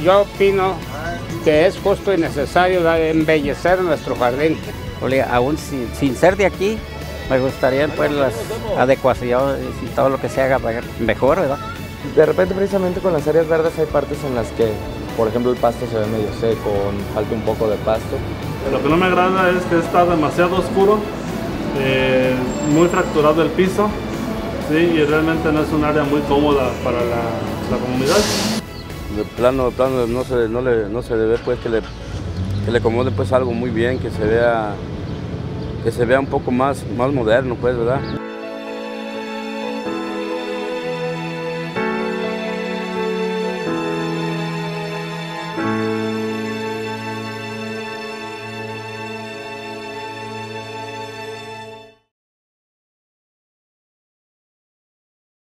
yo opino que es justo y necesario embellecer nuestro jardín. Aún sin ser de aquí, me gustaría pues las adecuaciones y todo lo que se haga mejor, ¿verdad? De repente precisamente con las áreas verdes hay partes en las que, por ejemplo, el pasto se ve medio seco, falta un poco de pasto. Lo que no me agrada es que está demasiado oscuro, muy fracturado el piso, ¿sí? Y realmente no es un área muy cómoda para la comunidad. De plano no se debe pues que le acomode pues algo muy bien, que se vea un poco más moderno pues, ¿verdad?